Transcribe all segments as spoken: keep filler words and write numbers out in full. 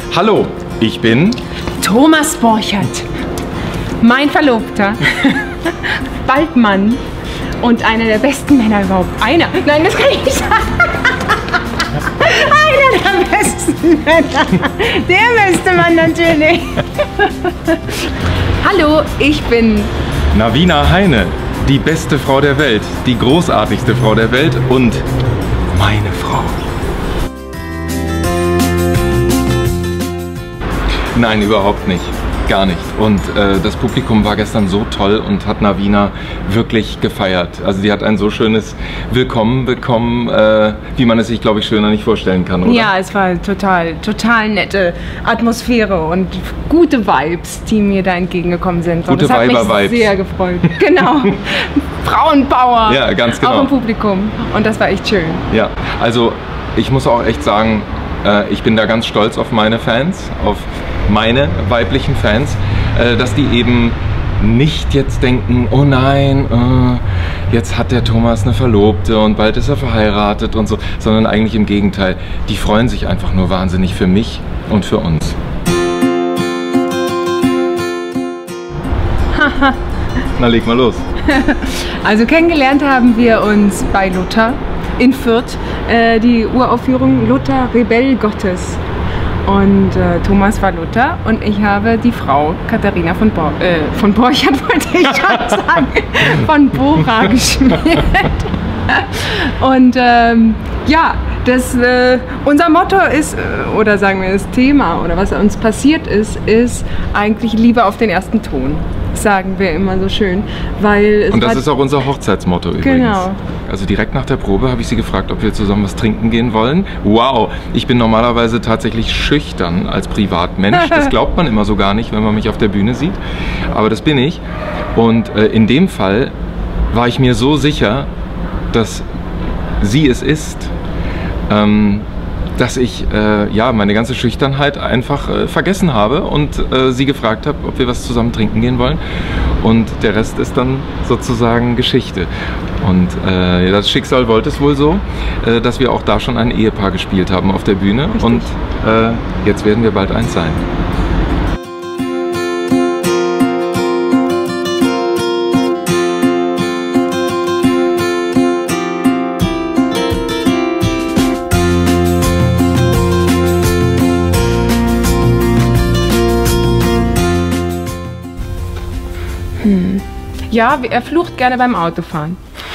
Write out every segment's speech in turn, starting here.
Hallo, ich bin Thomas Borchert, mein Verlobter, bald Mann und einer der besten Männer überhaupt. Einer, nein, das kann ich nicht sagen. Einer der besten Männer. Der beste Mann natürlich. Hallo, ich bin Navina Heine, die beste Frau der Welt, die großartigste Frau der Welt und meine Frau. Nein, überhaupt nicht. Gar nicht. Und äh, das Publikum war gestern so toll und hat Navina wirklich gefeiert. Also die hat ein so schönes Willkommen bekommen, äh, wie man es sich, glaube ich, schöner nicht vorstellen kann, oder? Ja, es war total, total nette Atmosphäre und gute Vibes, die mir da entgegengekommen sind. Gute und das hat mich Weiber-Vibes. sehr gefreut. Genau. Frauenpower. Ja, ganz genau. Auch im Publikum. Und das war echt schön. Ja, also ich muss auch echt sagen, äh, ich bin da ganz stolz auf meine Fans, auf meine weiblichen Fans, äh, dass die eben nicht jetzt denken, oh nein, äh, jetzt hat der Thomas eine Verlobte und bald ist er verheiratet und so, sondern eigentlich im Gegenteil. Die freuen sich einfach nur wahnsinnig für mich und für uns. Na, leg mal los. Also kennengelernt haben wir uns bei Luther in Fürth, äh, die Uraufführung Luther, Rebell Gottes. Und äh, Thomas war Luther und ich habe die Frau Katharina von, Bo äh, von Borchert, wollte ich schon sagen, von Bora gespielt. Und ähm, ja, das, äh, unser Motto ist, äh, oder sagen wir das Thema, oder was uns passiert ist, ist eigentlich Liebe auf den ersten Ton. Sagen wir immer so schön, weil es und das ist auch unser Hochzeitsmotto übrigens. Genau. Also direkt nach der Probe habe ich sie gefragt, ob wir zusammen was trinken gehen wollen. Wow, ich bin normalerweise tatsächlich schüchtern als Privatmensch. Das glaubt man immer so gar nicht, wenn man mich auf der Bühne sieht. Aber das bin ich. Und äh, in dem Fall war ich mir so sicher, dass sie es ist, ähm, dass ich äh, ja, meine ganze Schüchternheit einfach äh, vergessen habe und äh, sie gefragt habe, ob wir was zusammen trinken gehen wollen. Und der Rest ist dann sozusagen Geschichte. Und äh, das Schicksal wollte es wohl so, äh, dass wir auch da schon ein Ehepaar gespielt haben auf der Bühne. Richtig. Und äh, jetzt werden wir bald eins sein. Hm. Ja, er flucht gerne beim Autofahren.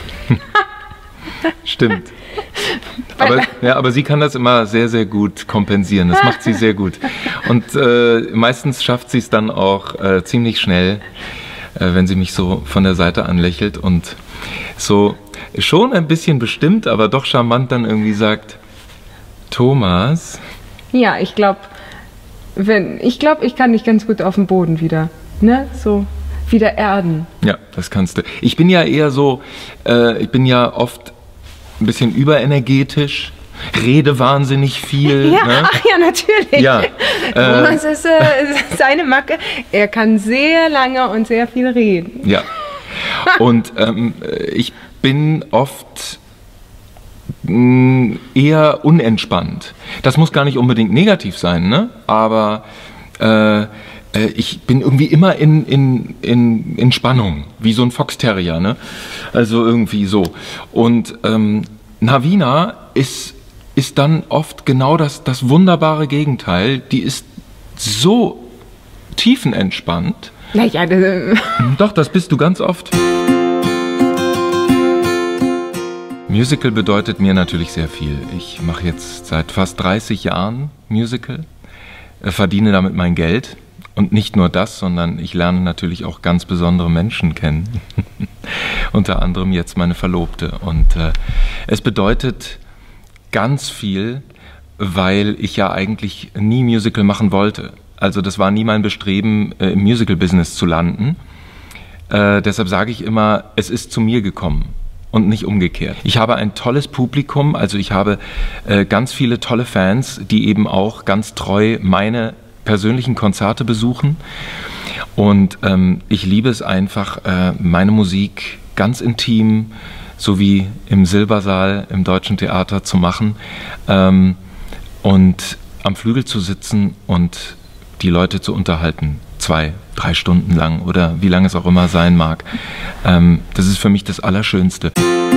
Stimmt. Aber, ja, aber sie kann das immer sehr, sehr gut kompensieren. Das macht sie sehr gut. Und äh, meistens schafft sie es dann auch äh, ziemlich schnell, äh, wenn sie mich so von der Seite anlächelt und so schon ein bisschen bestimmt, aber doch charmant dann irgendwie sagt, Thomas. Ja, ich glaube, wenn ich glaube, ich kann dich ganz gut auf dem Boden wieder, ne, so wieder erden. Ja, das kannst du. Ich bin ja eher so, äh, ich bin ja oft ein bisschen überenergetisch, rede wahnsinnig viel. Ja, ne? ach ja, natürlich. Ja, Thomas äh, ist äh, seine Macke. Er kann sehr lange und sehr viel reden. Ja. Und ähm, ich bin oft mh, eher unentspannt. Das muss gar nicht unbedingt negativ sein, ne? Aber äh, ich bin irgendwie immer in, in, in, in Spannung, wie so ein Fox Terrier, ne? Also irgendwie so. Und ähm, Navina ist, ist dann oft genau das, das wunderbare Gegenteil. Die ist so tiefenentspannt. Naja, das Doch, das bist du ganz oft. Musical bedeutet mir natürlich sehr viel. Ich mache jetzt seit fast dreißig Jahren Musical, verdiene damit mein Geld. Und nicht nur das, sondern ich lerne natürlich auch ganz besondere Menschen kennen. Unter anderem jetzt meine Verlobte. Und äh, es bedeutet ganz viel, weil ich ja eigentlich nie Musical machen wollte. Also das war nie mein Bestreben, äh, im Musical-Business zu landen. Äh, deshalb sage ich immer, es ist zu mir gekommen und nicht umgekehrt. Ich habe ein tolles Publikum, also ich habe äh, ganz viele tolle Fans, die eben auch ganz treu meine persönlichen Konzerte besuchen. Und ähm, ich liebe es einfach, äh, meine Musik ganz intim, so wie im Silbersaal im Deutschen Theater zu machen. Ähm, und am Flügel zu sitzen und die Leute zu unterhalten. Zwei, drei Stunden lang oder wie lange es auch immer sein mag. Ähm, das ist für mich das Allerschönste.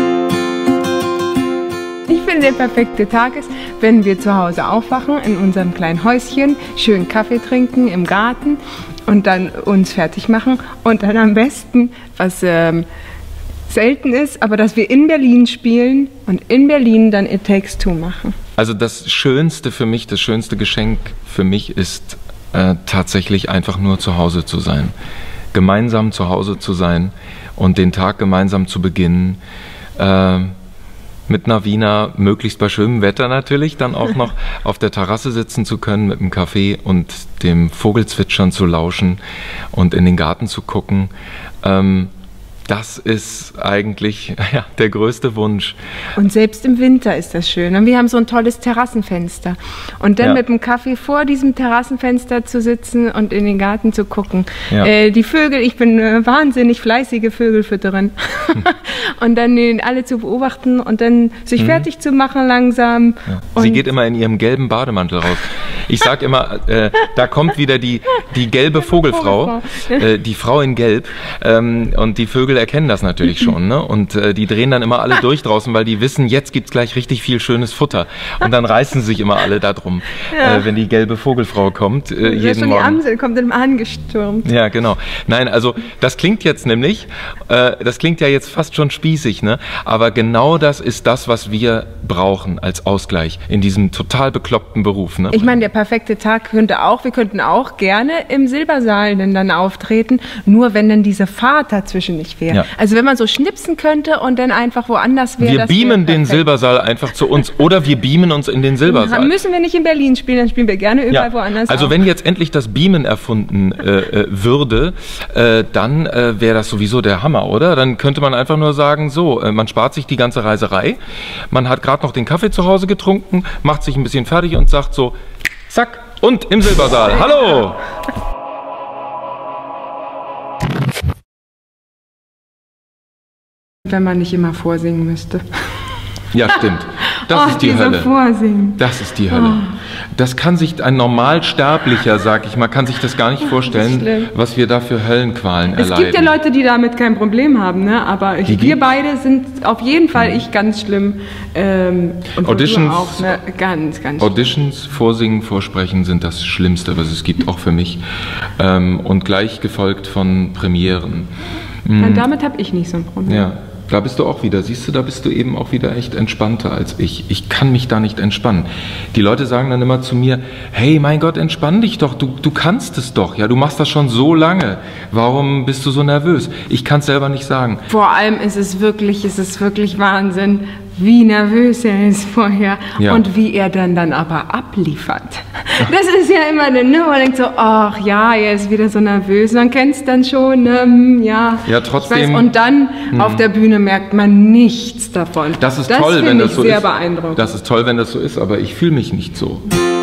Ich finde, der perfekte Tag ist, wenn wir zu Hause aufwachen, in unserem kleinen Häuschen, schön Kaffee trinken im Garten und dann uns fertig machen und dann am besten, was ähm, selten ist, aber dass wir in Berlin spielen und in Berlin dann It Takes Two machen. Also das Schönste für mich, das schönste Geschenk für mich ist äh, tatsächlich einfach nur zu Hause zu sein. Gemeinsam zu Hause zu sein und den Tag gemeinsam zu beginnen. Äh, mit Navina, möglichst bei schönem Wetter natürlich, dann auch noch auf der Terrasse sitzen zu können mit einem Kaffee und dem Vogelzwitschern zu lauschen und in den Garten zu gucken. Ähm, Das ist eigentlich ja, der größte Wunsch. Und selbst im Winter ist das schön. Und wir haben so ein tolles Terrassenfenster. Und dann ja. mit dem Kaffee vor diesem Terrassenfenster zu sitzen und in den Garten zu gucken. Ja. Äh, die Vögel, ich bin äh, wahnsinnig fleißige Vögelfütterin. Hm. Und dann den alle zu beobachten und dann sich hm. fertig zu machen langsam. Ja. Sie geht immer in ihrem gelben Bademantel raus. Ich sag immer, äh, da kommt wieder die, die gelbe Vogelfrau, äh, die Frau in Gelb. Ähm, und die Vögel erkennen das natürlich schon, ne? Und äh, die drehen dann immer alle durch draußen, weil die wissen, jetzt gibt es gleich richtig viel schönes Futter. Und dann reißen sich immer alle da drum, ja. äh, wenn die gelbe Vogelfrau kommt. Äh, jeden ja, schon Morgen. Die Amsel kommt immer angestürmt. Ja, genau. Nein, also das klingt jetzt nämlich, äh, das klingt ja jetzt fast schon spießig, ne? Aber genau das ist das, was wir brauchen als Ausgleich in diesem total bekloppten Beruf. Ne? Ich meine, der perfekte Tag könnte auch, wir könnten auch gerne im Silbersaal denn dann auftreten, nur wenn dann diese Fahrt dazwischen nicht wäre. Ja. Also wenn man so schnipsen könnte und dann einfach woanders wäre. Wir beamen den Silbersaal einfach zu uns oder wir beamen uns in den Silbersaal. Dann müssen wir nicht in Berlin spielen, dann spielen wir gerne überall ja. woanders. Also auch. Wenn jetzt endlich das Beamen erfunden äh, würde, äh, dann äh, wäre das sowieso der Hammer, oder? Dann könnte man einfach nur sagen, so, äh, man spart sich die ganze Reiserei, man hat gerade noch den Kaffee zu Hause getrunken, macht sich ein bisschen fertig und sagt so, zack, und im Silbersaal, hallo! Wenn man nicht immer vorsingen müsste. Ja, stimmt. Das oh, ist die Hölle. Vorsingen. Das ist die Hölle. Oh. Das kann sich ein Normalsterblicher, sag ich mal, kann sich das gar nicht vorstellen, was wir da für Höllenqualen erleiden. Es gibt ja Leute, die damit kein Problem haben, ne? Aber ich, wir beide sind auf jeden Fall ich ganz schlimm. Ähm, und Auditions, auch, ne? ganz, ganz Auditions, Vorsingen, Vorsprechen sind das Schlimmste, was es gibt, auch für mich. Ähm, und gleich gefolgt von Premieren. Mhm. Und damit habe ich nicht so ein Problem. Ja. Da bist du auch wieder, siehst du, da bist du eben auch wieder echt entspannter als ich. Ich kann mich da nicht entspannen. Die Leute sagen dann immer zu mir, hey, mein Gott, entspann dich doch, du, du kannst es doch, ja, du machst das schon so lange. Warum bist du so nervös? Ich kann es selber nicht sagen. Vor allem ist es wirklich, ist es wirklich Wahnsinn, wie nervös er ist vorher ja. und wie er dann dann aber abliefert. Das ist ja immer eine, ne, man denkt so, ach ja, er ist wieder so nervös, man kennt es dann schon, ne, ja. Ja, trotzdem. Und dann hm. auf der Bühne merkt man nichts davon. Das ist das toll, wenn das so sehr ist. Beeindruckend. Das ist toll, wenn das so ist, aber ich fühle mich nicht so.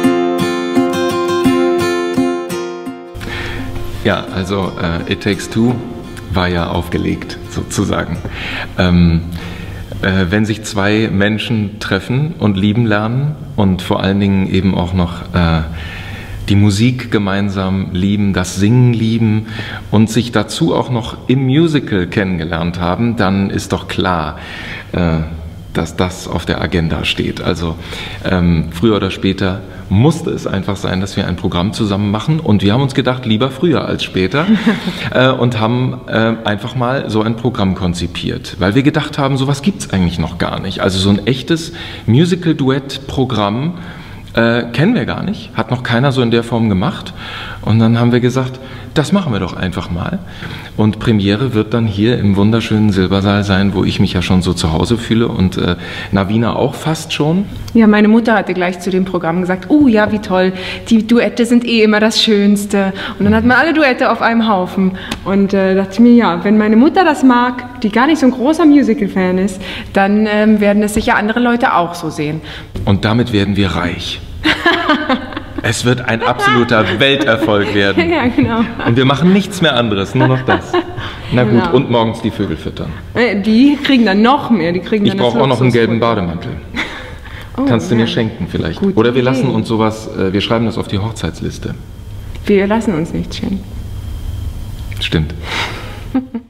Ja, also äh, It Takes Two war ja aufgelegt, sozusagen. Ähm, Äh, wenn sich zwei Menschen treffen und lieben lernen und vor allen Dingen eben auch noch äh, die Musik gemeinsam lieben, das Singen lieben und sich dazu auch noch im Musical kennengelernt haben, dann ist doch klar, äh, dass das auf der Agenda steht. Also ähm, früher oder später musste es einfach sein, dass wir ein Programm zusammen machen und wir haben uns gedacht, lieber früher als später äh, und haben äh, einfach mal so ein Programm konzipiert, weil wir gedacht haben, sowas gibt es eigentlich noch gar nicht. Also so ein echtes Musical-Duett-Programm äh, kennen wir gar nicht, hat noch keiner so in der Form gemacht und dann haben wir gesagt, das machen wir doch einfach mal. Und Premiere wird dann hier im wunderschönen Silbersaal sein, wo ich mich ja schon so zu Hause fühle und äh, Navina auch fast schon. Ja, meine Mutter hatte gleich zu dem Programm gesagt, oh ja, wie toll, die Duette sind eh immer das Schönste. Und dann hat man alle Duette auf einem Haufen. Und äh, dachte ich mir, ja, wenn meine Mutter das mag, die gar nicht so ein großer Musical-Fan ist, dann ähm, werden es sicher andere Leute auch so sehen. Und damit werden wir reich. Es wird ein absoluter Welterfolg werden. Ja, genau. Und wir machen nichts mehr anderes, nur noch das. Na gut, genau. Und morgens die Vögel füttern. Die kriegen dann noch mehr. Die kriegen ich dann brauche auch noch einen gelben Bademantel. Oh, Kannst du ja. mir schenken vielleicht. Gute Oder wir Idee. lassen uns sowas, äh, wir schreiben das auf die Hochzeitsliste. Wir lassen uns nichts schenken. Stimmt.